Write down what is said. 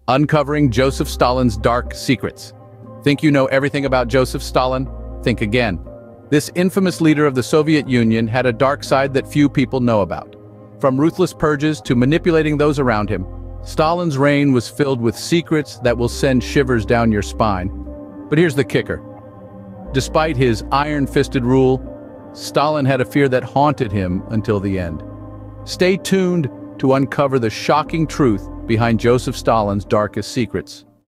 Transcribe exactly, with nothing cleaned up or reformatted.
Uncovering Joseph Stalin's dark secrets. Think you know everything about Joseph Stalin? Think again. This infamous leader of the Soviet Union had a dark side that few people know about. From ruthless purges to manipulating those around him, Stalin's reign was filled with secrets that will send shivers down your spine. But here's the kicker. Despite his iron-fisted rule, Stalin had a fear that haunted him until the end. Stay tuned to uncover the shocking truth behind Joseph Stalin's darkest secrets.